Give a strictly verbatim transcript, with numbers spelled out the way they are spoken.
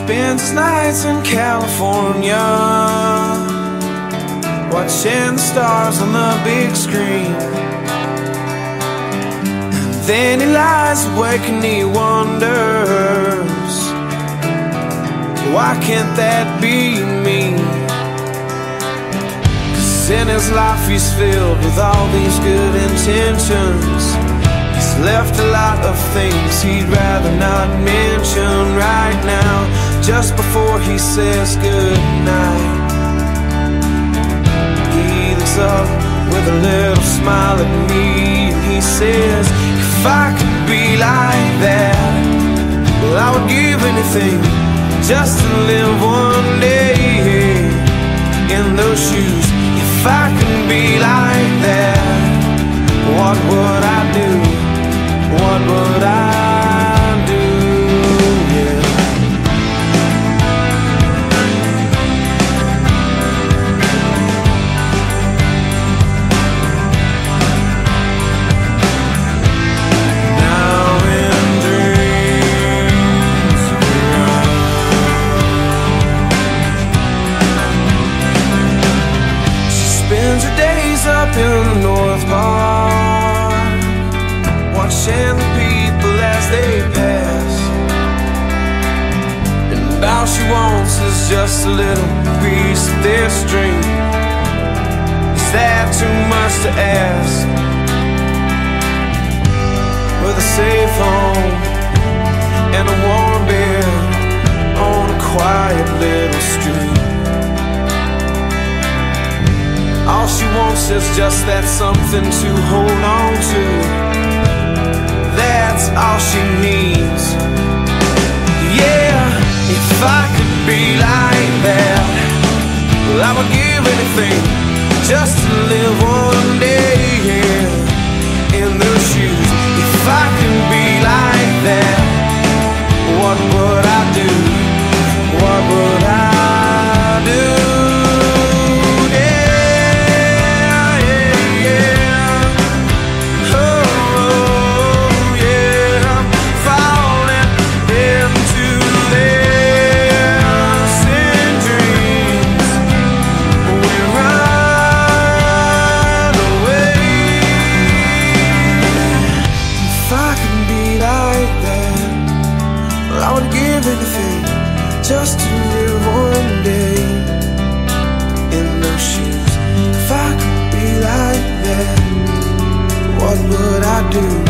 spends his nights in California, watching the stars on the big screen. And then he lies awake and he wonders, why can't that be me? 'Cause in his life he's filled with all these good intentions. He's left a lot of things he'd rather not mention right now, just before he says goodnight. He looks up with a little smile at me and he says, if I could be like that, well, I would give anything just to live one day in those shoes. If I could be like that, what would I do? What would I do? Yeah. Now in dreams she spends her days up in the North Park, watching the people as they pass. And all she wants is just a little piece of this dream. Is that too much to ask? With a safe home and a warm bed on a quiet little street. All she wants is just that something to hold on to. That's all she needs. Yeah, if I could be like that, well, I would give anything just to live one day in those shoes. If I could be like that, what would I do? What would I do? Just to live one day in those shoes. If I could be like that, what would I do?